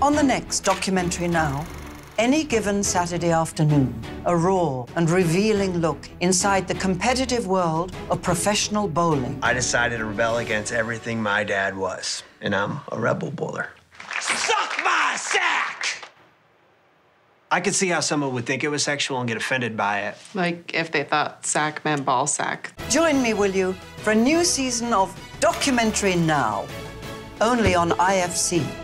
On the next Documentary Now, any given Saturday afternoon, a raw and revealing look inside the competitive world of professional bowling. I decided to rebel against everything my dad was, and I'm a rebel bowler. Suck my sack! I could see how someone would think it was sexual and get offended by it. Like if they thought sack meant ball sack. Join me, will you, for a new season of Documentary Now, only on IFC.